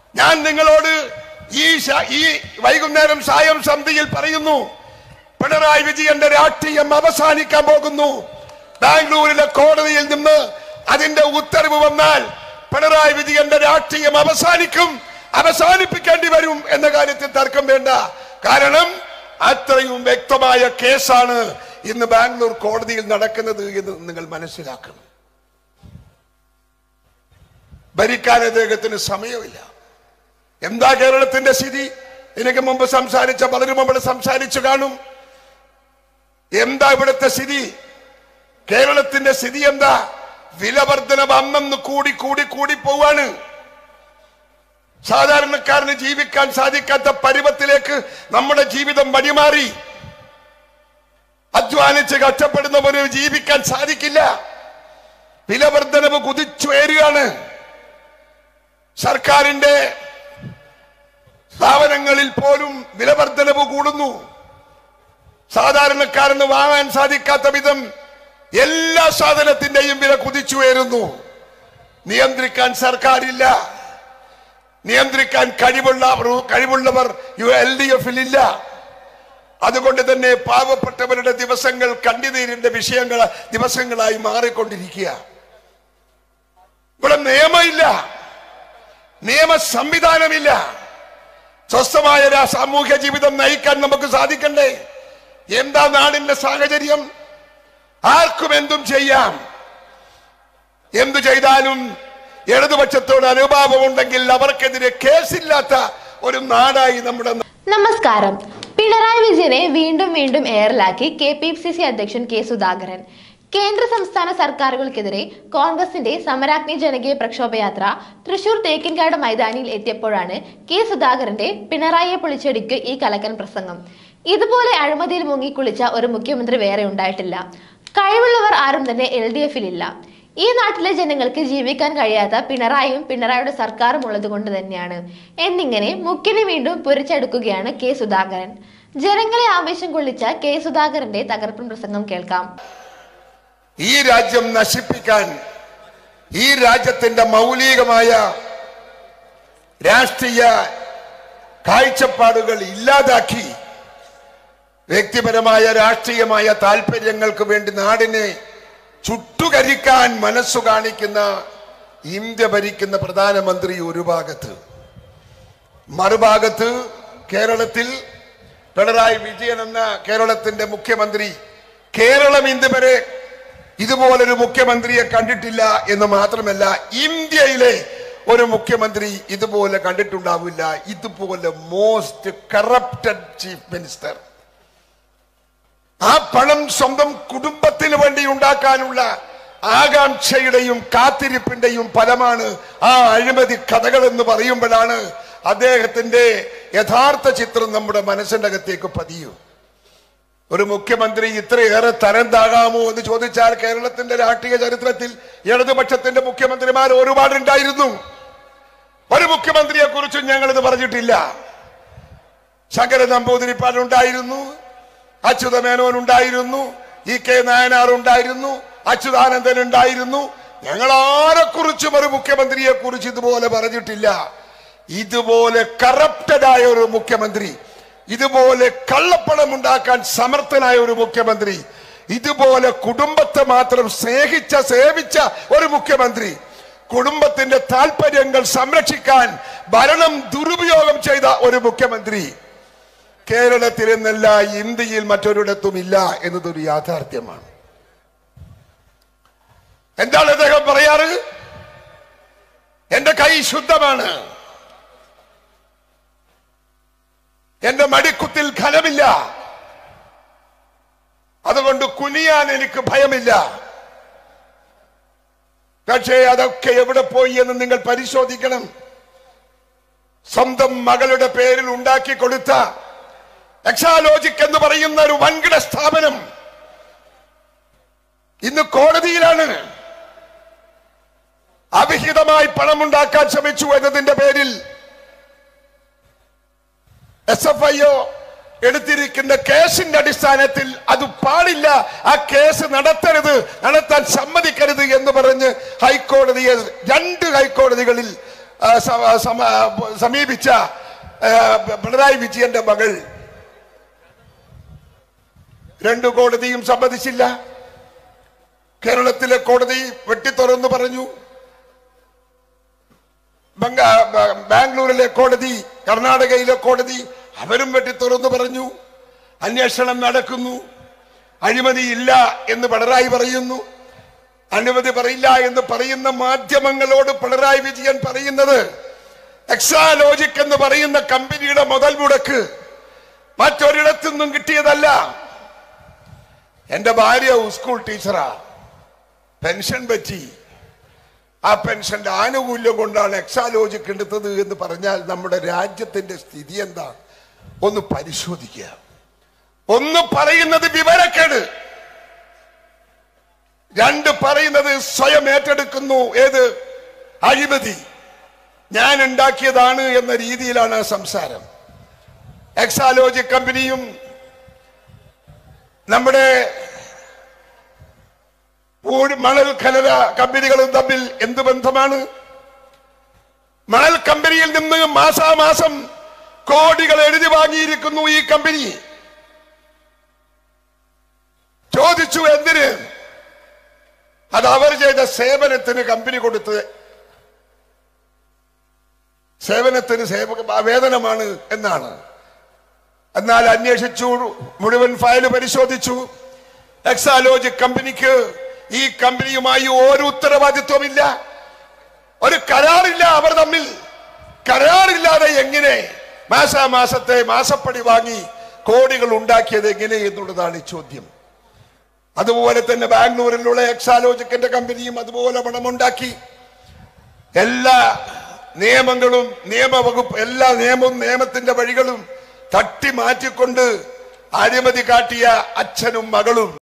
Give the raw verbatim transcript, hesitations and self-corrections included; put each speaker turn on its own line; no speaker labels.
ഞാൻ നിങ്ങളോട് ഈ ഈ വൈകുന്നേരം സായം സന്ധ്യയിൽ പറയുന്നു, പിണറായി വിജയന്റെ രാഷ്ട്രീയം അവസാനിക്കാൻ പോകുന്നു. ബാംഗ്ലൂരിലെ കോടതിയിൽ നിന്ന് അതിന്റെ ഉത്തരവ് വന്നാൽ പിണറായി വിജയന്റെ രാഷ്ട്രീയം അവസാനിക്കും, അവസാനിപ്പിക്കേണ്ടി വരും എന്ന കാര്യത്തിൽ തർക്കം വേണ്ട. കാരണം അത്രയും വ്യക്തമായ കേസാണ് ഇന്ന് ബാംഗ്ലൂർ കോടതിയിൽ നടക്കുന്നത് എന്ന് നിങ്ങൾ മനസ്സിലാക്കണം. ഭരിക്കാൻ അദ്ദേഹത്തിന് സമയമില്ല. എന്താ കേരളത്തിന്റെ സ്ഥിതി? എനിക്ക് മുമ്പ് സംസാരിച്ച പലരും അവിടെ സംസാരിച്ചു കാണും. എന്താ ഇവിടുത്തെ സ്ഥിതി? കേരളത്തിന്റെ സ്ഥിതി എന്താ? വിലവർദ്ധനവ് അന്നന്ന് കൂടി കൂടി കൂടി പോവാണ്. സാധാരണക്കാരന് ജീവിക്കാൻ സാധിക്കാത്ത പരുവത്തിലേക്ക് നമ്മുടെ ജീവിതം വഴിമാറി. അധ്വാനിച്ച് കഷ്ടപ്പെടുന്നവര് ജീവിക്കാൻ സാധിക്കില്ല. വിലവർദ്ധനവ് കുതിച്ചുയരുകയാണ്. സർക്കാരിന്റെ സ്ഥാപനങ്ങളിൽ പോലും വിലവർദ്ധനവ് കൂടുന്നു. സാധാരണക്കാരന് വാങ്ങാൻ സാധിക്കാത്ത വിധം എല്ലാ സാധനത്തിന്റെയും വില കുതിച്ചുയരുന്നു. നിയന്ത്രിക്കാൻ സർക്കാരില്ല, നിയന്ത്രിക്കാൻ കഴിവുള്ള കഴിവുള്ളവർ എൽ ഡി എഫിൽ ഇല്ല. അതുകൊണ്ട് തന്നെ പാവപ്പെട്ടവരുടെ ദിവസങ്ങൾ കണ്ണുനീരിന്റെ വിഷയങ്ങൾ ദിവസങ്ങളായി മാറിക്കൊണ്ടിരിക്കുക. ഇവിടെ നിയമമില്ല, നിയമ സംവിധാനമില്ല. സ്വസ്ഥമായ സാമൂഹ്യ ജീവിതം നയിക്കാൻ നമുക്ക് സാധിക്കണ്ടേ? എന്താ നാടിന്റെ സാഹചര്യം? ആർക്കും എന്തും ചെയ്യാം. എന്തു ചെയ്താലും ഇടതുപക്ഷത്തോട് അനുഭാവം ഉണ്ടെങ്കിൽ അവർക്കെതിരെ കേസില്ലാത്ത ഒരു നാടായി നമ്മുടെ.
നമസ്കാരം. പിണറായി വിജയനെ വീണ്ടും വീണ്ടും എയറിലാക്കി കെ പി സി സി അധ്യക്ഷൻ കെ സുധാകരൻ. കേന്ദ്ര സംസ്ഥാന സർക്കാരുകൾക്കെതിരെ കോൺഗ്രസിന്റെ സമരാഗ്നി ജനകീയ പ്രക്ഷോഭയാത്ര തൃശൂർ തേക്കിൻകാട് മൈതാനിയിൽ എത്തിയപ്പോഴാണ് കെ സുധാകരന്റെ പിണറായിയെ പൊളിച്ചടിക്ക് ഈ കലക്കൻ പ്രസംഗം. ഇതുപോലെ അഴിമതിയിൽ മുങ്ങിക്കുളിച്ച ഒരു മുഖ്യമന്ത്രി വേറെ ഉണ്ടായിട്ടില്ല. കഴിവുള്ളവർ ആരും തന്നെ എൽ ഡി എഫിൽ ഇല്ല. ഈ നാട്ടിലെ ജനങ്ങൾക്ക് ജീവിക്കാൻ കഴിയാത്ത പിണറായിയും പിണറായിയുടെ സർക്കാരും ഉള്ളത് കൊണ്ട് തന്നെയാണ് എന്നിങ്ങനെ മുഖ്യനെ വീണ്ടും പൊരിച്ചെടുക്കുകയാണ് കെ സുധാകരൻ. ജനങ്ങളെ ആവേശം കൊള്ളിച്ച കെ സുധാകരന്റെ തകർപ്പൻ പ്രസംഗം കേൾക്കാം.
ഈ രാജ്യം നശിപ്പിക്കാൻ, ഈ രാജ്യത്തിന്റെ മൗലികമായ രാഷ്ട്രീയ കാഴ്ചപ്പാടുകൾ ഇല്ലാതാക്കി വ്യക്തിപരമായ രാഷ്ട്രീയമായ താല്പര്യങ്ങൾക്ക് വേണ്ടി നാടിനെ ചുട്ടുകരിക്കാൻ മനസ്സു കാണിക്കുന്ന ഇന്ത്യ ഭരിക്കുന്ന പ്രധാനമന്ത്രി ഒരു ഭാഗത്ത്, മറുഭാഗത്ത് കേരളത്തിൽ പിണറായി വിജയൻ എന്ന കേരളത്തിന്റെ മുഖ്യമന്ത്രി. കേരളം ഇതുവരെ ഇതുപോലൊരു മുഖ്യമന്ത്രിയെ കണ്ടിട്ടില്ല എന്ന് മാത്രമല്ല, ഇന്ത്യയിലെ ഒരു മുഖ്യമന്ത്രി ഇതുപോലെ കണ്ടിട്ടുണ്ടാവില്ല. ഇതുപോലെ മോസ്റ്റ് കറപ്റ്റഡ് ചീഫ് മിനിസ്റ്റർ. ആ പണം സ്വന്തം കുടുംബത്തിന് വേണ്ടി ഉണ്ടാക്കാനുള്ള ആകാംക്ഷയുടെയും കാത്തിരിപ്പിന്റെയും ഫലമാണ് ആ അഴിമതി കഥകൾ എന്ന് പറയുമ്പോഴാണ് അദ്ദേഹത്തിന്റെ യഥാർത്ഥ ചിത്രം നമ്മുടെ മനസ്സിന്റെ അകത്തേക്ക് പതിയും. ഒരു മുഖ്യമന്ത്രി ഇത്രയേറെ തരം താകാമോ എന്ന് ചോദിച്ചാൽ കേരളത്തിന്റെ രാഷ്ട്രീയ ചരിത്രത്തിൽ ഇടതുപക്ഷത്തിന്റെ മുഖ്യമന്ത്രിമാർ ഒരുപാടുണ്ടായിരുന്നു. ഒരു മുഖ്യമന്ത്രിയെ കുറിച്ചും ഞങ്ങൾ ഇത് പറഞ്ഞിട്ടില്ല. ശങ്കര നമ്പൂതിരിപ്പാട് ഉണ്ടായിരുന്നു, അച്യുത മേനോൻ ഉണ്ടായിരുന്നു, ഇ കെ നായനാർ ഉണ്ടായിരുന്നു, അച്യുതാനന്ദൻ ഉണ്ടായിരുന്നു. ഞങ്ങൾ ആരെക്കുറിച്ചും ഒരു മുഖ്യമന്ത്രിയെ കുറിച്ച് ഇതുപോലെ പറഞ്ഞിട്ടില്ല. ഇതുപോലെ കറപ്റ്റഡായ ഒരു മുഖ്യമന്ത്രി, ഇതുപോലെ കള്ളപ്പണം ഉണ്ടാക്കാൻ സമർത്ഥനായ ഒരു മുഖ്യമന്ത്രി, ഇതുപോലെ കുടുംബത്തെ മാത്രം സ്നേഹിച്ച സേവിച്ച ഒരു മുഖ്യമന്ത്രി, കുടുംബത്തിന്റെ താല്പര്യങ്ങൾ സംരക്ഷിക്കാൻ ഭരണം ദുരുപയോഗം ചെയ്ത ഒരു മുഖ്യമന്ത്രി കേരളത്തിൽ എന്നല്ല ഇന്ത്യയിൽ മറ്റൊരിടത്തുമില്ല എന്നതൊരു യാഥാർത്ഥ്യമാണ്. എന്താണ് അദ്ദേഹം പറയാറ്? എന്റെ കൈ ശുദ്ധമാണ്, എന്റെ മടിക്കുത്തിൽ ഖനമില്ല, അതുകൊണ്ട് കുനിയാൻ എനിക്ക് ഭയമില്ല. പക്ഷേ അതൊക്കെ എവിടെ പോയി എന്ന് നിങ്ങൾ പരിശോധിക്കണം. സ്വന്തം മകളുടെ പേരിൽ ഉണ്ടാക്കി കൊടുത്ത എക്സാലോജിക് എന്ന് പറയുന്ന ഒരു വൻകിട സ്ഥാപനം ഇന്ന് കോടതിയിലാണ്. അവിഹിതമായി പണമുണ്ടാക്കാൻ ശ്രമിച്ചു എന്നതിന്റെ പേരിൽ എസ് എഫ് ഐ ഒ എടുത്തിരിക്കുന്ന കേസിന്റെ അടിസ്ഥാനത്തിൽ അത് പാടില്ല, ആ കേസ് നടത്തരുത്, നടത്താൻ സമ്മതിക്കരുത് എന്ന് പറഞ്ഞ് ഹൈക്കോടതിയെ രണ്ട് ഹൈക്കോടതികളിൽ സമീപിച്ച പിണറായി വിജയന്റെ മകൾ രണ്ടു കോടതിയും സമ്മതിച്ചില്ല. കേരളത്തിലെ കോടതി വെട്ടിത്തുറന്ന് പറഞ്ഞു. ബാംഗ്ലൂരിലെ കോടതി, കർണാടകയിലെ കോടതി അവരും വെട്ടിത്തുറന്ന് പറഞ്ഞു. അന്വേഷണം നടക്കുന്നു. അഴിമതി ഇല്ല എന്ന് പിണറായി പറയുന്നു. അനുമതി പറയില്ല എന്ന് പറയുന്ന മാധ്യമങ്ങളോട് പിണറായി വിജയൻ പറയുന്നത് എക്സാലോജിക് എന്ന് പറയുന്ന കമ്പനിയുടെ മുതൽ മുടക്ക് മറ്റൊരിടത്തു നിന്നും കിട്ടിയതല്ല. എന്റെ ഭാര്യ സ്കൂൾ ടീച്ചറാ, പെൻഷൻ പറ്റി, ആ പെൻഷന്റെ ആനുകൂല്യം കൊണ്ടാണ് എക്സാലോജിക് എടുത്തത് എന്ന് പറഞ്ഞാൽ നമ്മുടെ രാജ്യത്തിന്റെ സ്ഥിതി എന്താ ഒന്ന് പരിശോധിക്കുക. ഒന്ന് പറയുന്നത് വിവരക്കേട്, രണ്ട് പറയുന്നത് സ്വയം ഏറ്റെടുക്കുന്നു. ഏത് അഴിമതി ഞാൻ ഉണ്ടാക്കിയതാണ് എന്ന രീതിയിലാണ് ആ സംസാരം. എക്സാലോജിക് കമ്പനിയും നമ്മുടെ മണൽ ഖനന കമ്പനികളും തമ്മിൽ എന്ത് ബന്ധമാണ്? മണൽ കമ്പനിയിൽ നിന്ന് മാസാമാസം കോടികൾ എഴുതി വാങ്ങിയിരിക്കുന്നു ഈ കമ്പനി. ചോദിച്ചു എന്തിന്? അത് അവർ ചെയ്ത സേവനത്തിന് കമ്പനി കൊടുത്ത് സേവനത്തിന് വേതനമാണ് എന്നാണ്. എന്നാൽ അന്വേഷിച്ചു, മുഴുവൻ ഫയല് പരിശോധിച്ചു. എക്സാലോജിക് കമ്പനിക്ക് ഈ കമ്പനിയുമായി ഒരു ഉത്തരവാദിത്വമില്ല, ഒരു കരാറില്ല. അവർ തമ്മിൽ കരാറില്ലാതെ എങ്ങനെ മാസാമാസത്തെ മാസപ്പടി വാങ്ങി കോടികൾ ഉണ്ടാക്കിയത് എങ്ങനെ എന്നുള്ളതാണ് ചോദ്യം. അതുപോലെ തന്നെ ബാംഗ്ലൂരിലുള്ള എക്സാലോജിക്കിന്റെ കമ്പനിയും അതുപോലെ പണമുണ്ടാക്കി. എല്ലാ നിയമങ്ങളും നിയമവകുപ്പ് എല്ലാ നിയമവും നിയമത്തിന്റെ വഴികളും തട്ടി മാറ്റിക്കൊണ്ട് അഴിമതി കാട്ടിയ അച്ഛനും മകളും